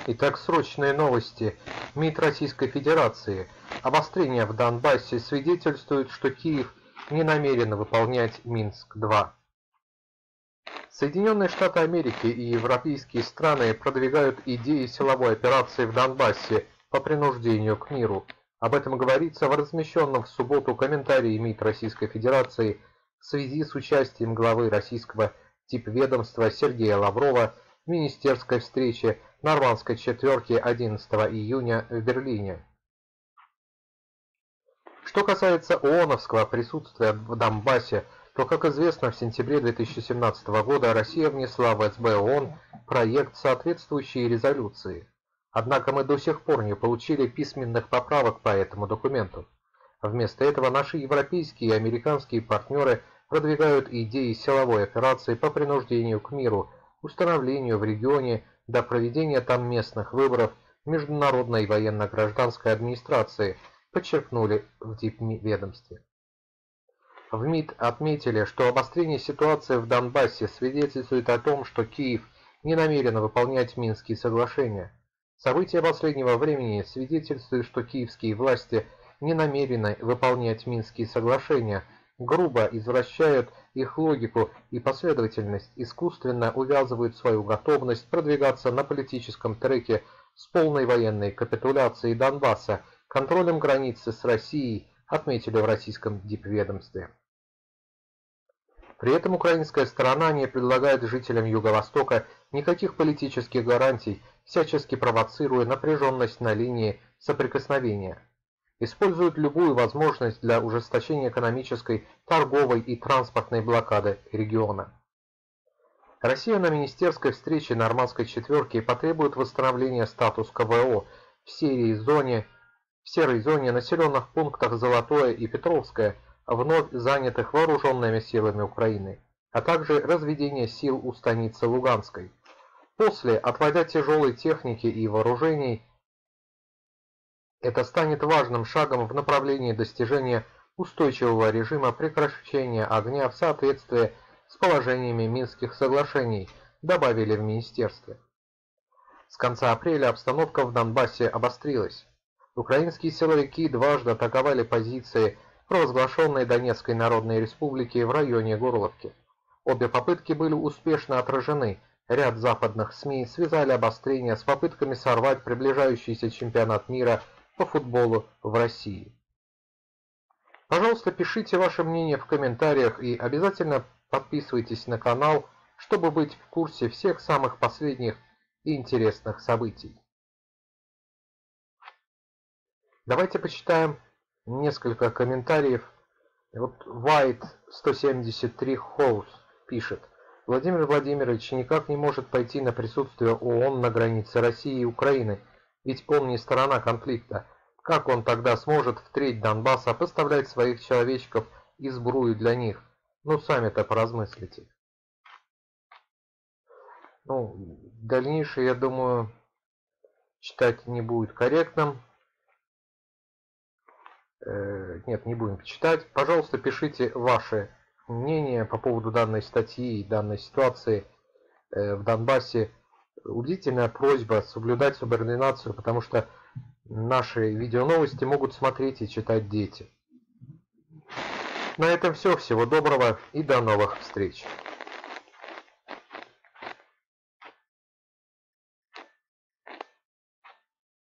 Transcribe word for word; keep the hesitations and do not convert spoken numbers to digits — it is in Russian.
Итак, срочные новости. МИД Российской Федерации. Обострение в Донбассе свидетельствует, что Киев не намерен выполнять Минск-два. Соединенные Штаты Америки и европейские страны продвигают идеи силовой операции в Донбассе по принуждению к миру. Об этом говорится в размещенном в субботу комментарии МИД Российской Федерации в связи с участием главы российского дипведомства Сергея Лаврова в министерской встрече Нормандской четверки одиннадцатого июня в Берлине. Что касается ООНовского присутствия в Донбассе, то, как известно, в сентябре две тысячи семнадцатого года Россия внесла в СБ ООН проект соответствующей резолюции. Однако мы до сих пор не получили письменных поправок по этому документу. Вместо этого наши европейские и американские партнеры продвигают идеи силовой операции по принуждению к миру, установлению в регионе до проведения там местных выборов международной военно-гражданской администрации, подчеркнули в дипведомстве. В МИД отметили, что обострение ситуации в Донбассе свидетельствует о том, что Киев не намерен выполнять Минские соглашения. События последнего времени свидетельствуют, что киевские власти не намерены выполнять Минские соглашения, грубо извращают их логику и последовательность, искусственно увязывают свою готовность продвигаться на политическом треке с полной военной капитуляцией Донбасса, контролем границы с Россией, отметили в российском дипведомстве. При этом украинская сторона не предлагает жителям Юго-Востока никаких политических гарантий, всячески провоцируя напряженность на линии соприкосновения. Используют любую возможность для ужесточения экономической, торговой и транспортной блокады региона. Россия на министерской встрече Нормандской четверки потребует восстановления статуса КВО в серой зоне, в серой зоне населенных пунктах Золотое и Петровское, вновь занятых вооруженными силами Украины, а также разведение сил у станицы Луганской. После, отводя тяжелой техники и вооружений, это станет важным шагом в направлении достижения устойчивого режима прекращения огня в соответствии с положениями Минских соглашений, добавили в министерстве. С конца апреля обстановка в Донбассе обострилась. Украинские силовики дважды атаковали позиции провозглашенной Донецкой Народной Республики в районе Горловки. Обе попытки были успешно отражены. Ряд западных СМИ связали обострение с попытками сорвать приближающийся чемпионат мира по футболу в России. Пожалуйста, пишите ваше мнение в комментариях и обязательно подписывайтесь на канал, чтобы быть в курсе всех самых последних и интересных событий. Давайте почитаем несколько комментариев. Вот White сто семьдесят три Холс пишет: Владимир Владимирович никак не может пойти на присутствие ООН на границе России и Украины, ведь он не сторона конфликта. Как он тогда сможет в треть Донбасса поставлять своих человечков и сбрую для них? Ну, сами-то поразмыслите. Ну, дальнейшее, я думаю, читать не будет корректным. Нет, не будем читать. Пожалуйста, пишите ваше мнение по поводу данной статьи и данной ситуации в Донбассе. Убедительная просьба соблюдать субординацию, потому что наши видеоновости могут смотреть и читать дети. На этом все. Всего доброго и до новых встреч.